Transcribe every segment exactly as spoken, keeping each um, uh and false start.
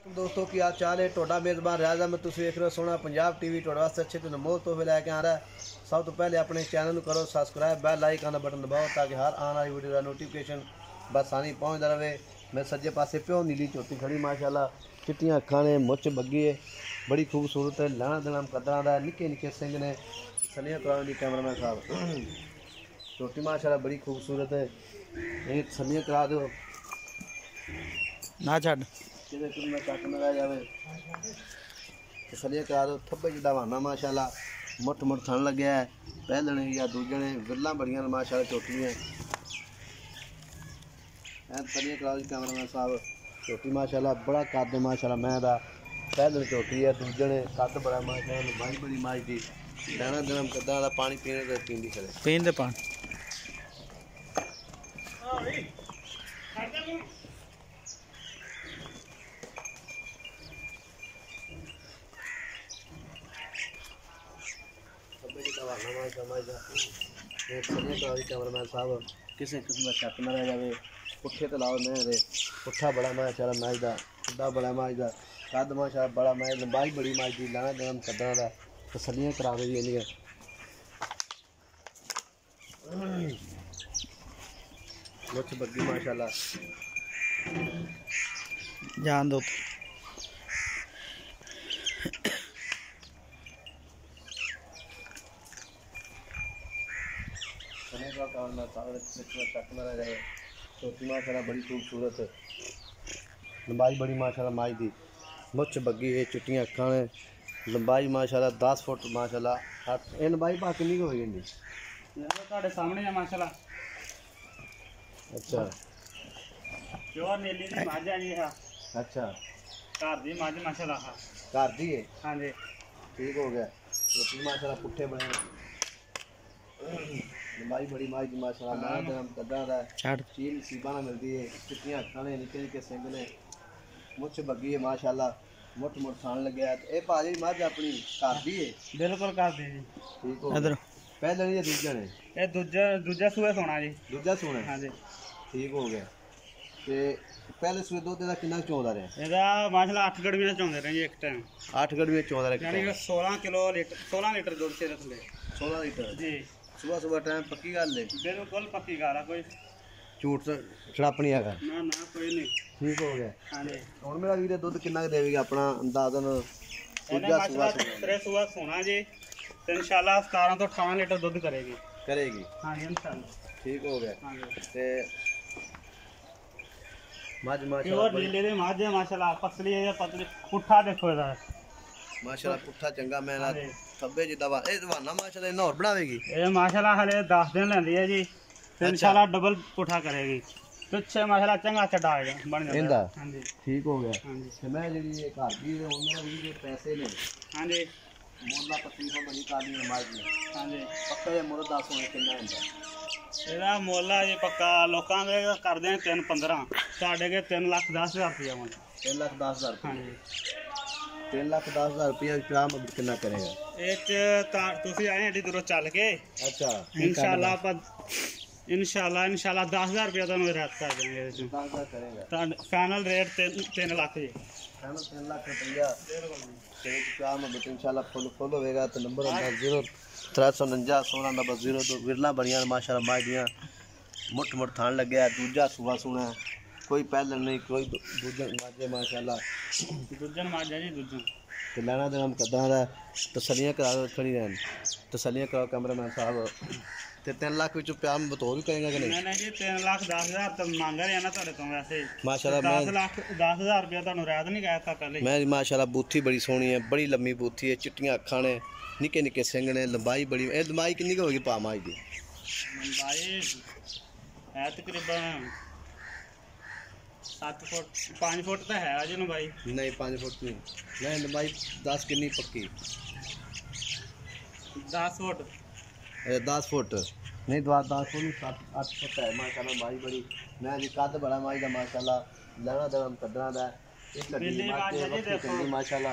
दोस्तों की आज चाल है टोडा मेज़बान रियाज अहमद तुसीं देख रहे हो सोना पंजाब टीवी टोडे वास्ते अच्छे तो अनमोल तोहफे लैके आ रहा है। सब तो पहले अपने चैनल करो सब्सक्राइब बेल लाइक का बटन दबाओ ताकि हर आने वाली वीडियो का नोटिफिकेशन बसानी पहुँचता रहे। मैं सज्जे पासे प्यो नीली चोटी खड़ी माशाल्लाह, चिट्टियां अखां ने, मुच बग्गी है, बड़ी खूबसूरत है, लैना देना कदरां दा, निक्के निक्के सिंह ने, सलियां कराने दी कैमरामैन साहब चोटी माशाल्लाह बड़ी खूबसूरत है। ये सलियां करा दो ना छड़ किधर तुम में चक न रह जावे, सलियां करा दो। थब्बे जिदा बहाना माशाल्लाह, मुठ मुठ थन लग्या है, पहलने या दूजे ने विरला बड़ियां माशाल्लाह चोटियां सलियां करा दी कैमरामैन साहब। चोटी माशाल्लाह बड़ा कद है माशाल्लाह, मैं दा पहलने चोटी है, दूजे ने कद बड़ा माशाल्लाह, माई बड़ी माई दी, दाना दनम कदा दा पानी पीने दे पींदी खड़े पीन दे पान कैमरामैन साहब किसी किस्म का शक न रह जाए। पुट्ठे तो लाओ मैं दे पुट्ठा बड़ा माशाल्लाह मैच का, खुदा बड़ा मैच का, कद माशाल्लाह बड़ा मैच, लंबाई बड़ी मैच की, लाना दम कदा का, तसलियां करा दी इन्हें मुछ बग्गी माशाल्लाह जान दो। शक न रह जाए। चोटी माशाल्लाह बड़ी खूबसूरत, लंबाई बड़ी माशाल्लाह माई दी, मुछ बग्गी है, चिट्टियां अखां ने, लंबाई माशाल्लाह दस फुट माशाल्लाह। ये लंबाई पा कितनी हो गई ਤੁਹਾਡੇ ਸਾਹਮਣੇ ਆ ਮਾਸ਼ਾਅੱਲਾ। अच्छा ਪਿਓਰ ਨੀਲੀ ਦੀ ਮੱਝ ਆ ਜੀ ਇਹ। अच्छा ਘਰ ਦੀ ਮੱਝ ਮਾਸ਼ਾਅੱਲਾ। घर दी है, हाँ जी ठीक हो गया। चोटी माशाल्लाह पुट्ठे बने, लंबाई बड़ी माई दी माशाल्लाह, लाना दम कदा दा, चील सीबाना मिलती है, चिट्टियां अखां ने, निक्के निक्के सिंह ने, मुछ बग्गी है माशाल्लाह, मुठ मुठ थान लग्या है। ये भाजी मझ अपनी घर दी है, बिल्कुल घर दी जी। ठीक हो गया। पहले नहीं दूजा ने ये दूजा दूजा सूए सोना जी। दूजा सोना हाँ जी ठीक हो गया। ते पहले सूए दुध दा कितना चौंदा रहा? ਇਹਦਾ ਮਾਸ਼ਾਅੱਲਾ ਅੱਠ ਗੜਵੀਆਂ ਚੋਂਦੇ ਰਹੇ ਜੀ ਇੱਕ ਟਾਈਮ। आठ गड़वी चौंदा रहा, यानी कि सोलह किलो लीटर सोलह लीटर दूध से रखले सोलह लीटर जी। सुबह सुबह टाइम पक्की गल है, बिल्कुल पक्की गल है, कोई झूठ छड़प नहीं है। ना ना कोई नहीं। ठीक हो गया। हाँ जी हुण मेरा वीर दुध कितना देगी अपना अंदाजन? दूजा सुबह तीसरे सुबह सोना जी, तो इंशाल्लाह सतारह तो अठारह लीटर दूध करेगी करेगी। हाँ जी इंशाल्लाह ठीक हो गया। हाँ जी ते मज प्योर माशाल्लाह नीले दे मझ है माशाल्लाह, पतली है पतली, पुट्ठा देखो इहदा माशाल्लाह पुट्ठा चंगा मैं ना थब्बे जिदा वा ए दवाना माशाल्लाह इन्ना और बनावेगी। ये माशाल्लाह हले दस दिन लेंदी है जी, तो इंशाल्लाह डबल पुट्ठा करेगी, पिछे माशाल्लाह चंगा चढ़ा बन जाता। हाँ जी ठीक हो गया। हाँ जी ते मैं जेडी ये घर दी ते उन्हां दी जे पैसे ने हाँ जी मोला पच्चीस सौ मनी काली माज ने। हाँ जी पक्का ये मुर्द दस होने कितना हुंदा? ਇਹਦਾ ਮੁੱਲ ਆ ਜੀ ਪੱਕਾ ਲੋਕਾਂ ਦੇ ਕਰਦੇ ਆ ਤਿੰਨ ਪੰਦਰਾਂ, ਸਾਡੇ ਕੇ ਤਿੰਨ ਲੱਖ ਦਸ ਹਜ਼ਾਰ ਰੁਪਇਆ ਮੁੱਲ। तीन लाख दस हजार हाँ जी तीन लाख दस हजार रुपया काम कितना करेगा? ਇਹ ਚ ਤਾਂ ਤੁਸੀਂ ਆਏ ਏਡੀ ਦੂਰੋਂ ਚੱਲ ਕੇ अच्छा ਇਨਸ਼ਾਅੱਲਾ ਆਪਾਂ ਇਨਸ਼ਾਅੱਲਾ ਇਨਸ਼ਾਅੱਲਾ ਦਸ ਹਜ਼ਾਰ ਰੁਪਇਆ ਤੁਹਾਨੂੰ ਰਾਤ ਕਰ ਦੇਵਾਂਗੇ ਇਹਦੇ ਚੋਂ। दस हजार करेगा ਤਾਂ ਫਾਈਨਲ ਰੇਟ ਤਿੰਨ ਤਿੰਨ ਲੱਖ ਜੀ। तीन लाख रुपया काम इंशाल्लाह फुल फुल होगा। तो नंबर होगा जीरो त्रै सौ उनंजा सोलह नंबर जीरो दो विरला बड़िया माशाल्लाह माजियाँ मुठ मुठ थान लगे। दूजा सुबह सुना कोई पहले नहीं कोई दूजा माजे माशाल्लाह दूजन माजा जी दूजन तो लेना देना कदा दा। तसलियां करा खड़ी रहन, तसलियां कराओ कैमरामैन साहब। तो तीन लाख विच प्यार बतौर भी करेंगे कि नहीं? नहीं नहीं जी तीन लाख दस हज़ार तो मांग रहे हैं ना ਤੁਹਾਡੇ ਤੋਂ वैसे माशाल्लाह। दस लाख दस हज़ार रुपया ਤੁਹਾਨੂੰ रात नहीं कहता पहले। मैं माशाल्लाह बूथी बड़ी सोहनी है, बड़ी लम्मी बूथी है, चिट्टियां अखां ने, निक्के निक्के सिंह ने, लंबाई बड़ी। ए लंबाई कितनी होगी पा माई दी? लंबाई है तकरीबन सात फुट पाँच फुट तो है अजन भाई। नहीं पाँच फुट नहीं, नहीं लंबाई दस कितनी पक्की? दस फुट दस फुट नहीं दस दस फुट नहीं, सात अठ फुट है माशाल्लाह माई बड़ी। मैं जी कद बड़ा माई का माशाल्लाह, लैना दम कदरा दा माशाल्लाह,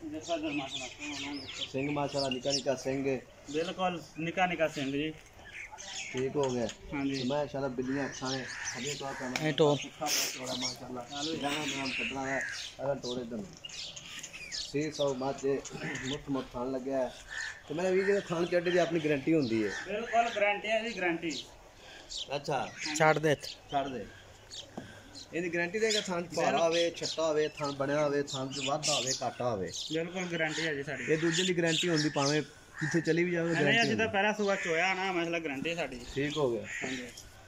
सिंह माशाल्लाह निका निका सिंह बिल्कुल निका निका सिंह जी। ठीक हो गया। हाँ जी मैं इंशाल्लाह बिल्लियां अच्छा है अभी तो करना ये तो थोड़ा माशाल्लाह जाना नाम कटना है अगर थोड़े दिन छे सौ बाचे मुफ्त मुफ्त खान लगे है तो मैंने वीडियो खान चड्डे की अपनी गारंटी होंदी है बिल्कुल गारंटी है जी गारंटी अच्छा छाड़ दे छड़ दे ਇਹਦੀ ਗਾਰੰਟੀ ਦੇਗਾ ਥਾਂ ਭਾਰਾ ਹੋਵੇ ਛੱਟਾ ਹੋਵੇ ਥਾਂ ਬਣਿਆ ਹੋਵੇ ਥਾਂ ਚ ਵਾਧਾ ਹੋਵੇ ਘਾਟਾ ਹੋਵੇ ਬਿਲਕੁਲ ਗਾਰੰਟੀ ਹੈ ਜੀ ਸਾਡੀ ਇਹ ਦੂਜੇ ਦੀ ਗਾਰੰਟੀ ਹੁੰਦੀ ਭਾਵੇਂ ਕਿੱਥੇ ਚਲੀ ਵੀ ਜਾਵੇ ਨਹੀਂ ਅਸੀਂ ਤਾਂ ਪਹਿਲਾ ਸੂਆ ਚੋਇਆ ਨਾ ਮਸਲਾ ਗਾਰੰਟੀ ਸਾਡੀ ਠੀਕ ਹੋ ਗਿਆ ਹਾਂਜੀ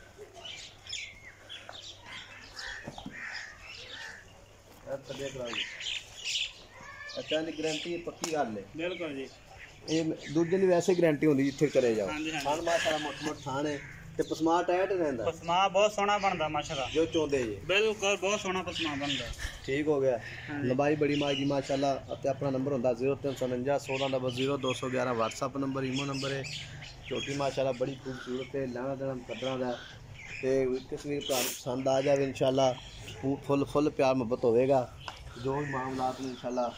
ਅੱਛਾ ਦੇਖ ਲਾ ਜੀ ਅੱਛਾ ਦੀ ਗਾਰੰਟੀ ਪੱਕੀ ਗੱਲ ਹੈ ਬਿਲਕੁਲ ਜੀ ਇਹ ਦੂਜੇ ਦੀ ਵੈਸੇ ਗਾਰੰਟੀ ਹੁੰਦੀ ਜਿੱਥੇ ਕਰੇ ਜਾਓ ਹਾਂਜੀ ਹਾਂਜੀ ਖਾਣ ਮਾਸ਼ਾਅੱਲਾ ਮੋਟ ਮੋਟ ਥਾਂ ਹੈ ਤੇ ਪਸਮਾ ਟਾਇਟ ਰਹਿੰਦਾ ਪਸਮਾ ਬਹੁਤ ਸੋਹਣਾ ਬਣਦਾ ਮਾਸ਼ਾਅੱਲਾ ਜੋ ਚਾਹੁੰਦੇ ਜੀ ਬਿਲਕੁਲ ਬਹੁਤ ਸੋਹਣਾ ਪਸਮਾ ਬਣਦਾ ਠੀਕ ਹੋ ਗਿਆ ਲੰਬਾਈ ਬੜੀ ਮਾਗੀ ਮਾਸ਼ਾਅੱਲਾ ਅਤੇ ਆਪਣਾ ਨੰਬਰ ਹੁੰਦਾ ਜ਼ੀਰੋ ਤਿੰਨ ਸੌ ਉਣੰਜਾ ਸੌ ਦਾ ਜ਼ੀਰੋ ਦੋ ਸੌ ਗਿਆਰਾਂ WhatsApp ਨੰਬਰ ਈਮੋ ਨੰਬਰ ਹੈ ਛੋਟੀ ਮਾਸ਼ਾਅੱਲਾ ਬੜੀ ਖੂਬਸੂਰਤ ਹੈ ਲਾਣਾ ਦੇਣਾ ਕਦਰਾਂ ਦਾ ਤੇ ਤਸਵੀਰ ਤੁਹਾਨੂੰ ਪਸੰਦ ਆ ਜਾਵੇ ਇਨਸ਼ਾਅੱਲਾ ਫੁੱਲ ਫੁੱਲ ਪਿਆਰ ਮੁਹੱਬਤ ਹੋਵੇਗਾ ਜੋ ਵੀ ਮਾਮਲਾਤ ਨੇ ਇਨਸ਼ਾਅੱਲਾ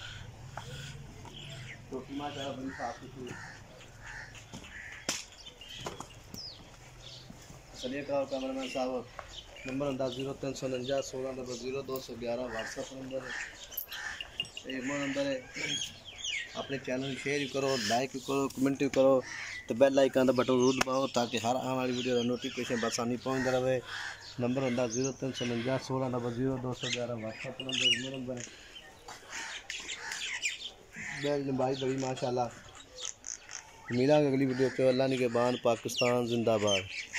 ਛੋਟੀ ਮਾਸ਼ਾਅੱਲਾ ਬੜੀ ਸਾਫ ਸੁਥਰੀ चलिए कहा कैमरामैन साहब नंबर होता जीरो तीन सौ उनंजा सोलह नंबर जीरो दो सौ ग्यारह WhatsApp नंबर है ईमो नंबर है अपने चैनल शेयर भी करो लाइक भी करो कमेंट भी करो तो बेल आइकन का बटन जरूर दबाओ ताकि हर आने वाली वीडियो का नोटिफिकेशन बसानी पहुँचता रहे नंबर होता जीरो तीन सौ उनंजा सोलह नंबर जीरो दो सौ ग्यारह WhatsApp नंबर ईमो नंबर है बेल लंबाई बड़ी माशाल्लाह मिला अगली वीडियो के अल्लाह ने के बान पाकिस्तान जिंदाबाद।